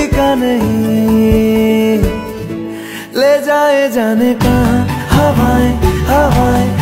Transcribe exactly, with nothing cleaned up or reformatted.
का नहीं, ले जाए जाने कहाँ हवाएं हवाएं।